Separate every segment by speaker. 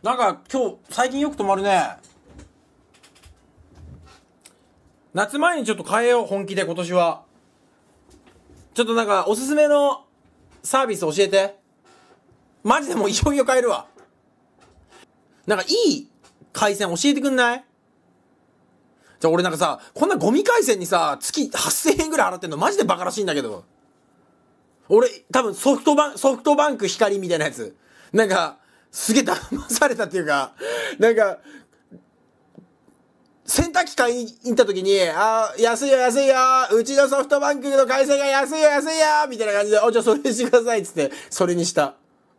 Speaker 1: なんか今日最近よく泊まるね。夏前にちょっと変えよう、本気で今年は。ちょっとなんかおすすめのサービス教えて。マジでもういよいよ変えるわ。なんかいい回線教えてくんない？じゃあ俺なんかさ、こんなゴミ回線にさ、月8000円ぐらい払ってんのマジでバカらしいんだけど。俺多分ソフトバンク光みたいなやつ。なんか、すげえ騙されたっていうか、なんか、洗濯機買いに行った時に、安いよ安いよ、うちのソフトバンクの回線が安いよ安いよみたいな感じで、じゃあそれにしてくださいっつって、それにした。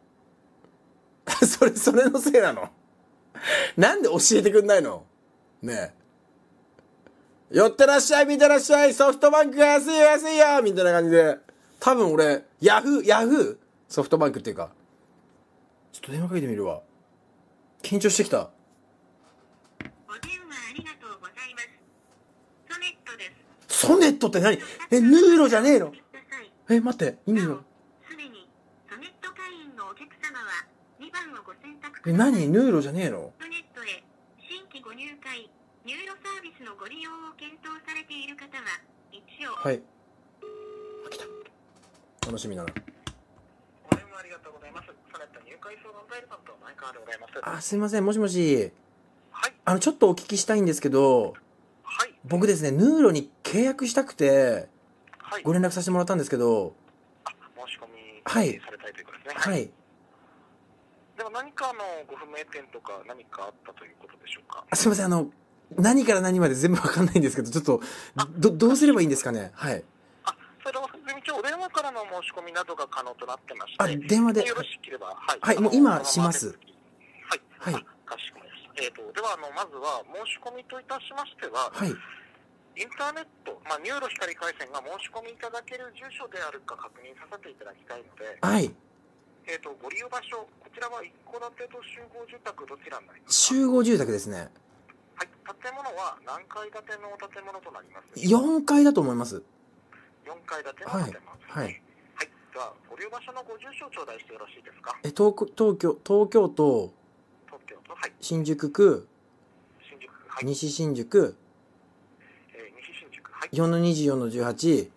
Speaker 1: それのせいなの？なんで教えてくんないの？ねえ。寄ってらっしゃい、見てらっしゃい、ソフトバンクが安いよ安いよみたいな感じで、多分俺、ヤフーソフトバンクっていうか、ちょっと電話かけてみるわ。緊張してきた。
Speaker 2: お電話ありがとうございます。ソネットです。
Speaker 1: ソネットって何？ヌーロじゃねえの？待って、意味が。
Speaker 2: すでにソネット会員のお客様は2番をご選択。
Speaker 1: 何？ヌーロじゃねえの？
Speaker 2: ソネットへ新規ご入会、ニューロサービスのご利用を検討されている方は一応。
Speaker 1: はい。来た。楽しみだな。
Speaker 3: お電話ありがとうございます。ソネット入会相談代理担当前川でございます。
Speaker 1: すいません、もしもし。
Speaker 3: はい。
Speaker 1: ちょっとお聞きしたいんですけど、
Speaker 3: はい。
Speaker 1: 僕ですね、ヌーロに契約したくて、
Speaker 3: はい。
Speaker 1: ご連絡させてもらったんですけど、
Speaker 3: 申し込み
Speaker 1: はい
Speaker 3: されたいということですね。
Speaker 1: はい。
Speaker 3: では何かご不明点とか何かあったということでしょうか。
Speaker 1: すいません、何から何まで全部わかんないんですけど、ちょっと、どうすればいいんですかね？はい。
Speaker 3: それは一応お電話からの申し込みなどが可能となってまして。
Speaker 1: 電話で。
Speaker 3: よろしければ、はい。
Speaker 1: はい、もう今します。
Speaker 3: はい。
Speaker 1: はい。
Speaker 3: かしこまりました。ではまずは申し込みといたしましては、
Speaker 1: はい。
Speaker 3: インターネット、ニューロ光回線が申し込みいただける住所であるか確認させていただきたいので、
Speaker 1: はい。
Speaker 3: ご利用場所、こちらは一戸建てと集合住宅どちらになりますか？
Speaker 1: 集合住宅ですね。
Speaker 3: はい、建物は何階建ての建物となります？
Speaker 1: 4 階だと思います。
Speaker 3: 4 階建ての建物ですね。
Speaker 1: はい。
Speaker 3: はい。では、ご利用場所のご住所を頂戴してよろしいですか？
Speaker 1: 東京都、
Speaker 3: 東京都、はい。
Speaker 1: 新宿区、
Speaker 3: 新宿区、はい。
Speaker 1: 西新宿、
Speaker 3: 西新宿、はい。
Speaker 1: 4の24の18、
Speaker 3: 4の24の18。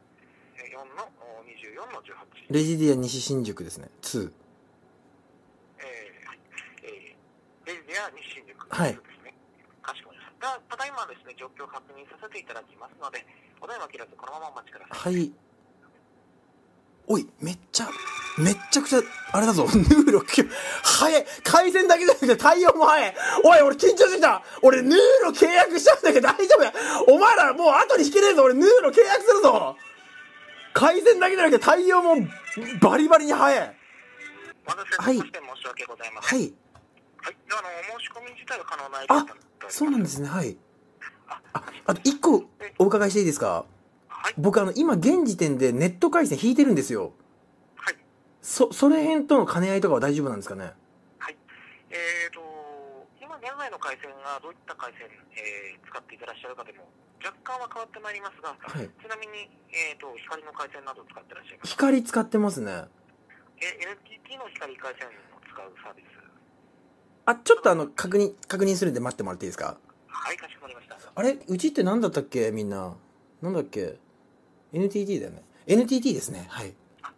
Speaker 1: レジディア西新宿ですね。2。
Speaker 3: はい。レジディア西新宿、
Speaker 1: はい。
Speaker 3: ですね。かしこまりました。ただいまですね、状況を確認させていただきますので、お電話切らずこのままお待ちください。
Speaker 1: はい。おい、めっちゃくちゃ、あれだぞ、ヌーロ、早い。回線だけじゃなくて対応も早い。おい、俺緊張してきた。俺ヌーロ契約しちゃうんだけど大丈夫や。お前らもう後に引けねえぞ。俺ヌーロ契約するぞ。回線だけじゃなくて対応もバリバリに早い。
Speaker 3: お待たせしまして申し訳ございません。
Speaker 1: はい。
Speaker 3: はい。では、申し込み自体は可能なエリアとなっております。
Speaker 1: そうなんですね。はい。あと1個お伺いしていいですか？
Speaker 3: はい。
Speaker 1: 僕今現時点でネット回線引いてるんですよ。
Speaker 3: はい。
Speaker 1: それ辺との兼ね合いとかは大丈夫なんですかね？
Speaker 3: はい。今現在の回線がどういった回線、使っていてらっしゃるかでも若干は変わってまいりますが、
Speaker 1: はい。
Speaker 3: ちなみに、光の回線などを使ってらっしゃいますか？
Speaker 1: 光使ってますね。
Speaker 3: NTT の光回線を使うサービス。
Speaker 1: ちょっと確認するんで待ってもらっていいですか？
Speaker 3: はい、かしこまりました。
Speaker 1: あれうちって何だったっけみんな。なんだっけ？ NTT だよね。NTT ですね。はい。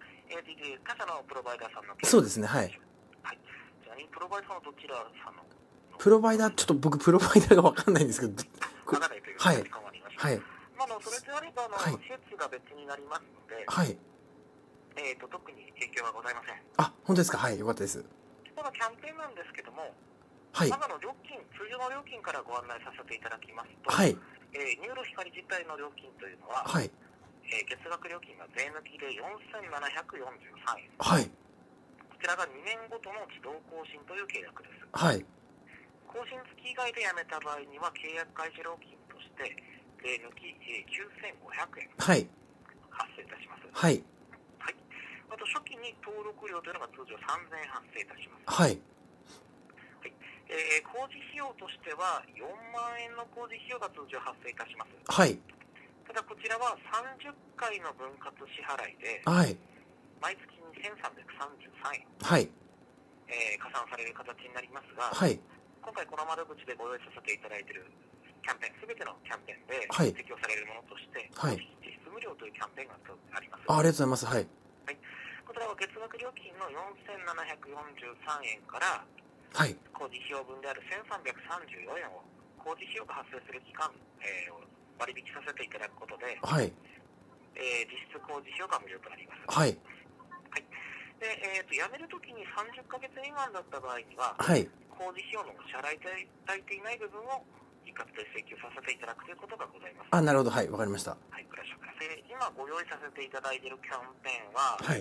Speaker 3: NTT、他社のプロバイダーさんの。
Speaker 1: そうですね。はい。
Speaker 3: はい。ちなみにプロバイダーさんのどちらさんの？
Speaker 1: プロバイダー、ちょっと僕プロバイダーがわかんないんですけど。
Speaker 3: わかんないという
Speaker 1: はい。
Speaker 3: かわりました。
Speaker 1: はい。
Speaker 3: それであれば、
Speaker 1: はい、
Speaker 3: 施設が別になりますので、
Speaker 1: はい。
Speaker 3: 特に影響はございません。
Speaker 1: 本当ですか？はい、よかったです。
Speaker 3: このキャンペーンなんですけども、
Speaker 1: はい。
Speaker 3: まず料金、通常の料金からご案内させていただきますと、
Speaker 1: はい。
Speaker 3: ニューロ光自体の料金というのは、
Speaker 1: はい。
Speaker 3: 月額料金が税抜きで4743円。
Speaker 1: はい。
Speaker 3: こちらが2年ごとの自動更新という契約です。
Speaker 1: はい。
Speaker 3: 更新付き以外でやめた場合には、契約開始料金として、税抜き9500円。
Speaker 1: はい。
Speaker 3: 発生いたします。
Speaker 1: はい。
Speaker 3: はい。あと、初期に登録料というのが通常3000円発生いたします。
Speaker 1: はい。
Speaker 3: 工事費用としては4万円の工事費用が通常発生いたします。
Speaker 1: はい。
Speaker 3: ただこちらは30回の分割支払いで、
Speaker 1: はい。
Speaker 3: 毎月2333円。
Speaker 1: はい。
Speaker 3: 加算される形になりますが、
Speaker 1: はい。
Speaker 3: 今回この窓口でご用意させていただいているキャンペーン、すべてのキャンペーンで
Speaker 1: はい
Speaker 3: 適用されるものとして、
Speaker 1: はい
Speaker 3: 実質無料というキャンペーンがあります。
Speaker 1: ありがとうございます。はい。
Speaker 3: こちらは月額料金の4743円から
Speaker 1: はい。
Speaker 3: 工事費用分である1334円を工事費用が発生する期間、を割引させていただくことで、
Speaker 1: はい。
Speaker 3: 実質工事費用が無料となります。
Speaker 1: はい。
Speaker 3: で、辞めるときに30ヶ月未満だった場合には、
Speaker 1: はい。
Speaker 3: 工事費用の支払いいただいていない部分を一括で請求させていただくということがございます。
Speaker 1: あ、なるほど。はい。わかりました。
Speaker 3: はい、クラッシュクラス。今ご用意させていただいているキャンペーンは、
Speaker 1: はい。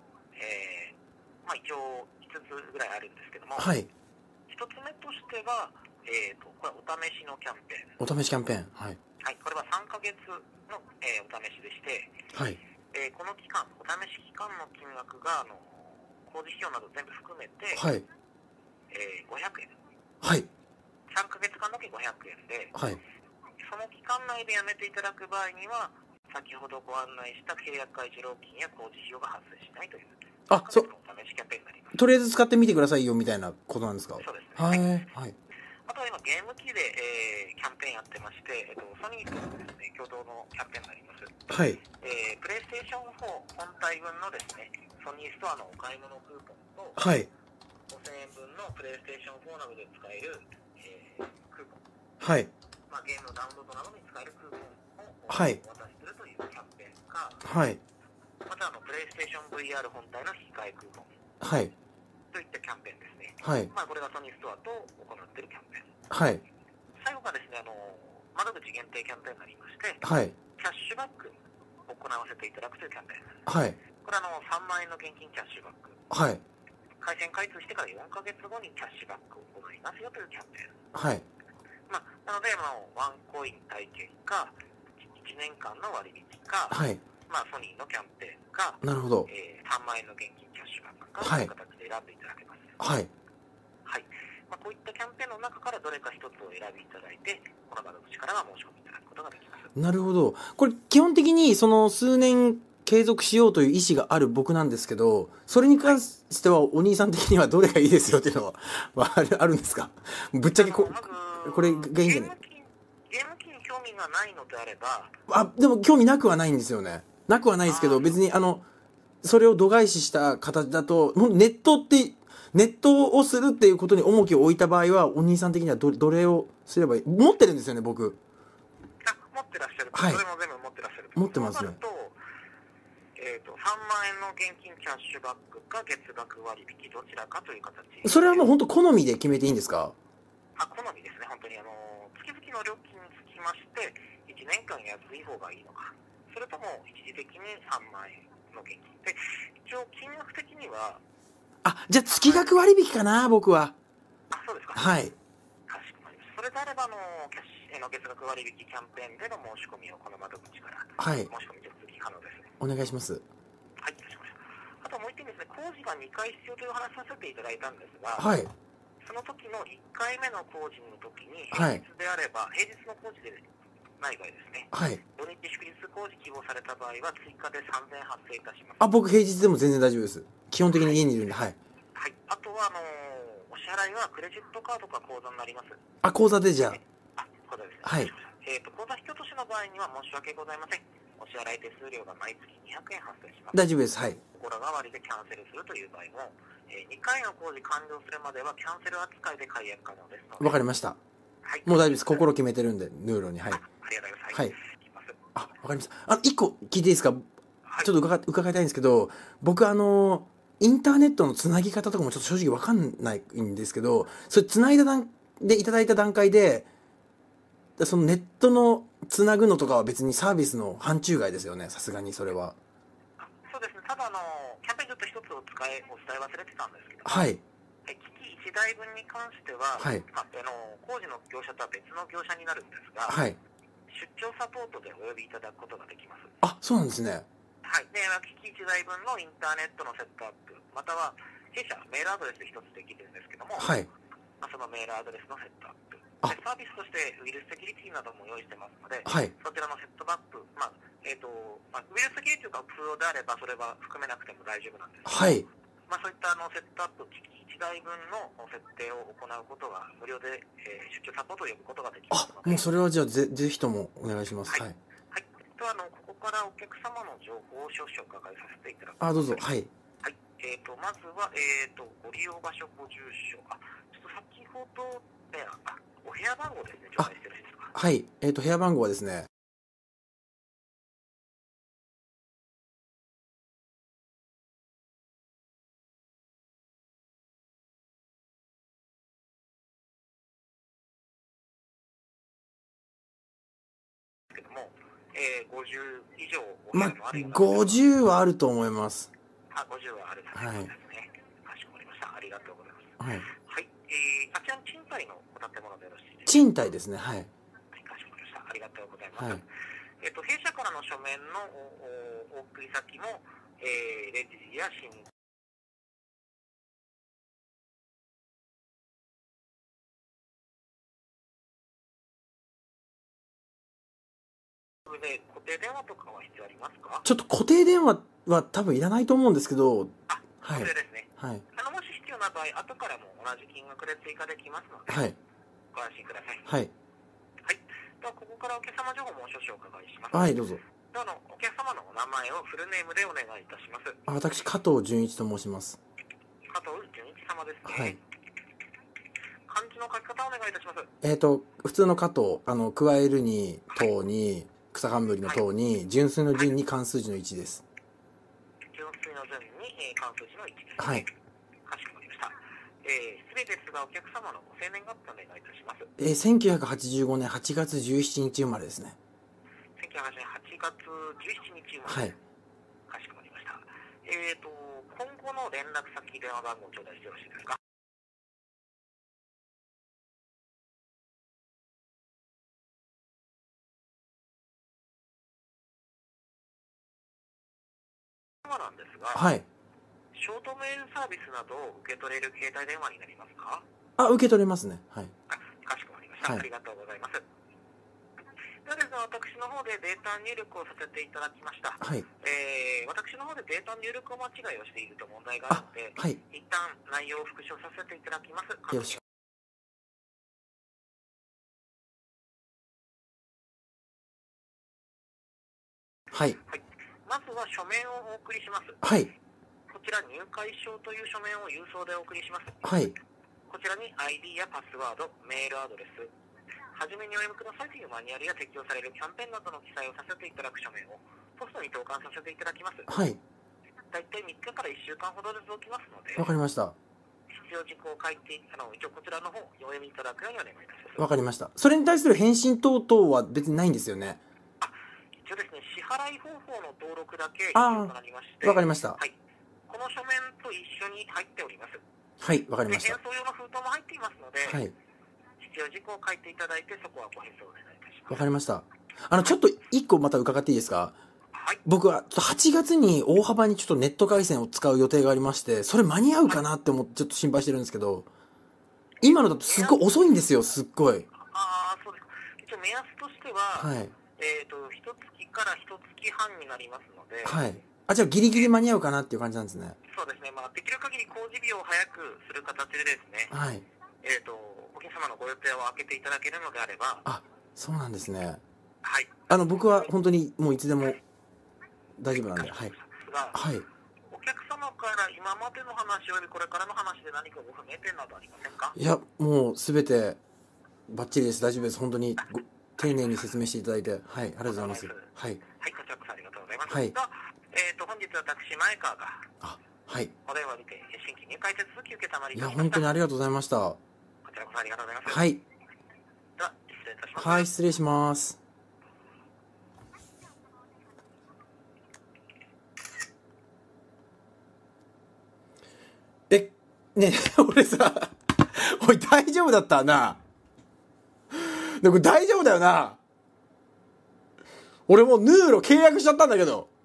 Speaker 3: 一応5つぐらいあるんですけども、
Speaker 1: はい。
Speaker 3: 1つ目としては、これはお試しのキャンペーン。
Speaker 1: お試しキャンペーン。はい。
Speaker 3: はい、これは3ヶ月の、お試しでして、
Speaker 1: はい。
Speaker 3: この期間、お試し期間の金額が、工事費用など全部含めて、
Speaker 1: はい。
Speaker 3: 500円。
Speaker 1: はい。
Speaker 3: 3ヶ月間だけ500円で、
Speaker 1: はい。
Speaker 3: その期間内で辞めていただく場合には、先ほどご案内した契約開始料金や工事費用が発生しないという、
Speaker 1: あ、そう。
Speaker 3: お試しキャンペーンになります。
Speaker 1: とりあえず使ってみてくださいよみたいなことなんですか？
Speaker 3: そうですね。
Speaker 1: はい。はい。
Speaker 3: あとは今、ゲーム機で、キャンペーンやってまして、ソニーとですね、共同のキャンペーンになります。
Speaker 1: はい。
Speaker 3: プレイステーション4本体分のですね、ソニーストアのお買い物クーポンと、
Speaker 1: はい。
Speaker 3: 5000円分のプレイステーション4などで使える、クーポン、
Speaker 1: はい。
Speaker 3: ゲームのダウンロードなどに使えるクーポンを
Speaker 1: はい
Speaker 3: お渡しするというキャンペーンか、
Speaker 1: はい。
Speaker 3: またプレイステーション VR 本体の引き換えクーポン
Speaker 1: はい。
Speaker 3: といったキャンペーンですね。
Speaker 1: はい。
Speaker 3: これがソニーストアと行っているキャンペーン。
Speaker 1: はい。
Speaker 3: 最後がですね、窓口限定キャンペーンになりまして、
Speaker 1: はい。
Speaker 3: キャッシュバックを行わせていただくというキャンペーンです。
Speaker 1: はい。
Speaker 3: これは3万円の現金キャッシュバック。
Speaker 1: はい。
Speaker 3: 回線開通してから4ヶ月後にキャッシュバックを行いますよというキャンペーン。
Speaker 1: はい。
Speaker 3: なので、ワンコイン体験か、1年間の割引か、
Speaker 1: はい。
Speaker 3: ソニーのキャンペーンか、
Speaker 1: なるほど。
Speaker 3: 3万円の現金キャッシュバックか、
Speaker 1: はい
Speaker 3: という形で選んでいただけます。
Speaker 1: はい。
Speaker 3: はい。こういったキャンペーンの中からどれか一つを選びいただいて、この窓口からは申し込みいただくことができます。
Speaker 1: なるほど。これ基本的にその数年継続しようという意思がある僕なんですけど、それに関してはお兄さん的にはどれがいいですよっていうのはあるんですか？ぶっちゃけこれがいいんじゃない？
Speaker 3: ゲーム機に興味がないのであれば、
Speaker 1: でも興味なくはないんですよね。なくはないですけど、別にそれを度外視した形だと、ネットをするっていうことに重きを置いた場合は、お兄さん的にはどれをすればいい？持ってるんですよね、僕。
Speaker 3: 持ってらっしゃる。
Speaker 1: はい。
Speaker 3: それも全部持ってらっしゃる。
Speaker 1: 持ってますね。
Speaker 3: 3万円の現金キャッシュバックか月額割引どちらかという形。
Speaker 1: それはもう本当好みで決めていいんですか？
Speaker 3: 好みですね。本当に月々の料金につきまして1年間安い方がいいのか、それとも一時的に3万円の現金で、一応金額的には
Speaker 1: じゃあ月額割引かな、僕は。
Speaker 3: そうですか。
Speaker 1: はい。
Speaker 3: かしこまりました。それであればキャッシュの月額割引キャンペーンでの申し込みをこの窓口から申し込み手続き可能です。
Speaker 1: お願いします。
Speaker 3: はい、かしこまりました。あともう一点ですね、工事が2回必要というお話させていただいたんですが、
Speaker 1: はい。
Speaker 3: その時の1回目の工事の時に、
Speaker 1: はい
Speaker 3: 平日であれば、平日の工事でない場合ですね、
Speaker 1: はい。
Speaker 3: 土日祝日工事希望された場合は、追加で3000円発生いたします。
Speaker 1: 僕平日でも全然大丈夫です。基本的に家にいるんで、はい。
Speaker 3: はい。あとは、お支払いはクレジットカードか口座になります。
Speaker 1: 口座でじゃあ。
Speaker 3: 口座ですね。
Speaker 1: はい。
Speaker 3: 口座引き落としの場合には申し訳ございません。お支払い手数料が毎月200円発生します。
Speaker 1: 大丈夫です。はい。
Speaker 3: 心変わりでキャンセルするという場合も、2回の工事完了するまではキャンセル扱いで解約可能ですので。
Speaker 1: わかりました。
Speaker 3: はい。
Speaker 1: もう大丈夫です。心決めてるんで、ヌーロに。はい。
Speaker 3: ありがとうございます。はい。
Speaker 1: わかりました。1個聞いていいですか？ちょっと伺いたいんですけど、僕インターネットのつなぎ方とかもちょっと正直わかんないんですけど、それつないだでいただいた段階で、そのネットのつなぐのとかは別にサービスの範疇外ですよね、さすがにそれは。
Speaker 3: そうですね。ただキャンペーンちょっと一つお伝え忘れてたんですけど、
Speaker 1: はい。
Speaker 3: 機器1台分に関しては、
Speaker 1: はい。
Speaker 3: 工事の業者とは別の業者になるんですが、
Speaker 1: はい。
Speaker 3: 出張サポートでお呼びいただくことができます。
Speaker 1: そうなんですね。
Speaker 3: はい。で、機器1台分のインターネットのセットアップ、または弊社メールアドレスで一つできるんですけども、
Speaker 1: はい。
Speaker 3: そのメールアドレスのセットアップ。でサービスとしてウイルスセキュリティなども用意してますので、
Speaker 1: はい。
Speaker 3: そちらのセットバック、ウイルスセキュリティがプロであればそれは含めなくても大丈夫なんですけど、
Speaker 1: はい。
Speaker 3: そういったセットアップ、機器 1台分の設定を行うことが無料で、出張サポートを呼ぶことができますので。
Speaker 1: もうそれはじゃあぜひともお願いします。はい。
Speaker 3: はい。ここからお客様の情報を少々伺いさせていただきます。
Speaker 1: どうぞ。はい。
Speaker 3: はい。まずは、ご利用場所、ご住所。ちょっと先ほどね、お部屋番号ですね、頂戴してよろしいですか？
Speaker 1: はい。部屋番号はですね、
Speaker 3: けども、50以上お部屋もあるような。
Speaker 1: 50はあると思います。
Speaker 3: 50はあるということですね。かしこまりました。ありがとうございます。
Speaker 1: はい。
Speaker 3: はい。あちらの賃貸のお建物でよろしいですか？
Speaker 1: 賃貸ですね。はい。
Speaker 3: かしこまりました。ありがとうございます。
Speaker 1: はい。
Speaker 3: 弊社からの書面のお送り先も、レジや新で固定電話とかは必要ありますか？
Speaker 1: ちょっと固定電話は多分いらないと思うんですけど、
Speaker 3: はい。それですね。
Speaker 1: はい。
Speaker 3: もし必要な場合、後からも同じ金額で追加できますので、
Speaker 1: はい。
Speaker 3: ご安心ください。
Speaker 1: はい。
Speaker 3: はい。では、ここからお客様情報も少々お伺いします。
Speaker 1: はい、どうぞ。
Speaker 3: では、お客様のお名前をフルネームでお願いいたします。
Speaker 1: 私、加藤純一と申します。
Speaker 3: 加藤純一様ですね。
Speaker 1: はい。
Speaker 3: 漢字の書き方をお願いいたします。
Speaker 1: 普通の加藤、加えるに、等に、草冠の等に、純粋の順に漢数字の1です。
Speaker 3: 純粋の順に、漢数字の1です、ね。
Speaker 1: はい。
Speaker 3: かしこまりました。失礼ですが、お客様のご生年月日お願いいたします。
Speaker 1: 1985年8月17日生まれですね。
Speaker 3: 1985年8月17日生まれ。はい。かしこまりました。今後の連絡先、電話番号を頂戴してよろしいですか？なんですが、
Speaker 1: はい。
Speaker 3: ショートメールサービスなどを受け取れる携帯電話になりますか？
Speaker 1: 受け取れますね。はい。
Speaker 3: かしこまりました。はい、ありがとうございます。ではですね、私の方でデータ入力をさせていただきました。
Speaker 1: はい。
Speaker 3: 私の方でデータ入力を間違いをしていると問題があるので、
Speaker 1: はい。
Speaker 3: 一旦内容を復唱させていただきます。
Speaker 1: よろしく。はい。
Speaker 3: はい。まずは書面をお送りします。
Speaker 1: はい。
Speaker 3: こちら入会証という書面を郵送でお送りします。
Speaker 1: はい。
Speaker 3: こちらに ID やパスワード、メールアドレス、はじめにお読みくださいというマニュアルや適用されるキャンペーンなどの記載をさせていただく書面をポストに投函させていただきます。
Speaker 1: はい。
Speaker 3: だいたい3日から1週間ほどで届きますので。
Speaker 1: わかりました。
Speaker 3: 必要事項を書いて、一応こちらの方お読みいただくようにお願いいたします。
Speaker 1: わかりました。それに対する返信等々は別にないんですよね。
Speaker 3: 一応ですね、支払い方法の登録だけ必要となりまして。
Speaker 1: わかりました。
Speaker 3: はい。この書面と一緒に入っております。
Speaker 1: はい、わかりました。
Speaker 3: 返送用の封筒も入っていますので、
Speaker 1: はい。
Speaker 3: 必要事項を書いていただいて、そこはご返送お願いいたします。
Speaker 1: わかりました。ちょっと一個また伺っていいですか？
Speaker 3: はい。
Speaker 1: 僕は8月に大幅にちょっとネット回線を使う予定がありまして、それ間に合うかなって思ってちょっと心配してるんですけど、今のだとすっごい遅いんですよ、すっごい。
Speaker 3: そうですか。一応目安としては、
Speaker 1: はい。
Speaker 3: 1月から1月半になりますので、
Speaker 1: はい。じゃあギリギリ間に合うかなっていう感じなんですね。
Speaker 3: そうですね。できる限り工事日を早くする形でですね、
Speaker 1: はい。
Speaker 3: お客様のご予定を空けていただけるのであれば。
Speaker 1: そうなんですね。
Speaker 3: はい。
Speaker 1: 僕は本当にもういつでも大丈夫なんで、はい。はい。
Speaker 3: お客様から今までの話およびこれからの話で何かご不明点などありませんか？
Speaker 1: いや、もうすべてバッチリです。大丈夫です。本当に丁寧に説明していただいて、はい、ありがとうございます。はい。
Speaker 3: はい、こちらこそありがとうございます。
Speaker 1: はい。
Speaker 3: 本日私、前川が、
Speaker 1: はい。
Speaker 3: お電話にて新規入会手続き受けたまりました。
Speaker 1: いや、本当にありがとうございました。こ
Speaker 3: ちらこそありがとうございます。
Speaker 1: はい。
Speaker 3: では、失礼いたします。
Speaker 1: はい、失礼します。ねえ、俺さ、おい、大丈夫だったな。でも大丈夫だよな。俺もうヌーロ契約しちゃったんだけど。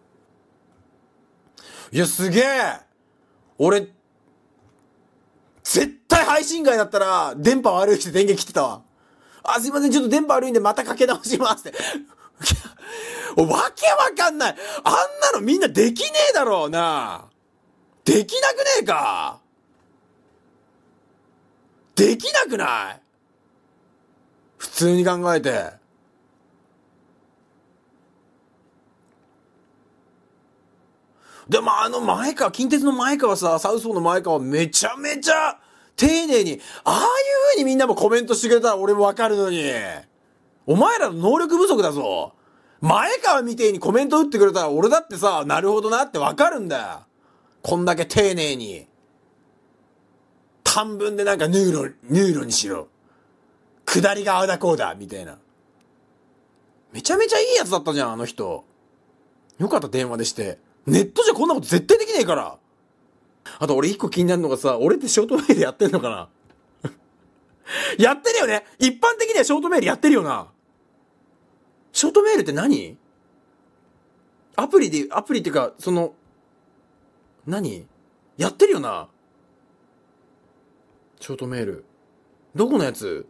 Speaker 1: いや、すげえ。俺、絶対配信外だったら、電波悪いして電源切ってたわ。すいません、ちょっと電波悪いんでまたかけ直しますって。わけわかんない。あんなのみんなできねえだろうな。できなくねえか。 できなくない？普通に考えて。でも前川、近鉄の前川さ、サウスポーの前川めちゃめちゃ丁寧に、ああいう風にみんなもコメントしてくれたら俺もわかるのに。お前らの能力不足だぞ。前川みてえにコメント打ってくれたら俺だってさ、なるほどなってわかるんだよ。こんだけ丁寧に。短文でなんかヌーロにしろ。下りがああだこうだ、みたいな。めちゃめちゃいいやつだったじゃん、あの人。よかった、電話でして。ネットじゃこんなこと絶対できねえから。あと俺一個気になるのがさ、俺ってショートメールやってんのかなやってるよね。一般的にはショートメールやってるよな。ショートメールって何？アプリっていうか、何？やってるよな。ショートメール。どこのやつ？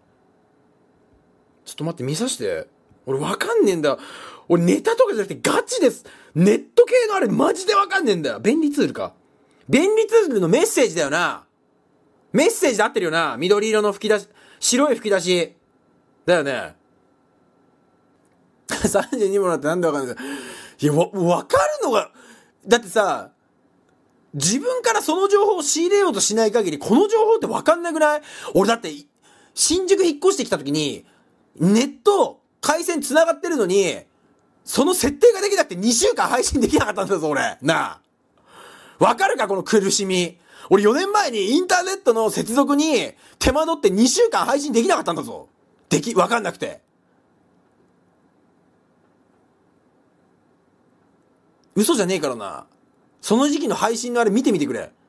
Speaker 1: ちょっと待って、見さして。俺わかんねえんだ。俺ネタとかじゃなくてガチです。ネット系のあれマジでわかんねえんだよ。便利ツールか。便利ツールのメッセージだよな。メッセージで合ってるよな。緑色の吹き出し、白い吹き出し。だよね。32もらってなんでわかんないんだよ。いや、わかるのが、だってさ、自分からその情報を仕入れようとしない限り、この情報ってわかんなくない？俺だって、新宿引っ越してきた時に、ネット、回線繋がってるのに、その設定ができなくて2週間配信できなかったんだぞ、俺。なあ。わかるかこの苦しみ。俺4年前にインターネットの接続に手間取って2週間配信できなかったんだぞ。わかんなくて。嘘じゃねえからな。その時期の配信のあれ見てみてくれ。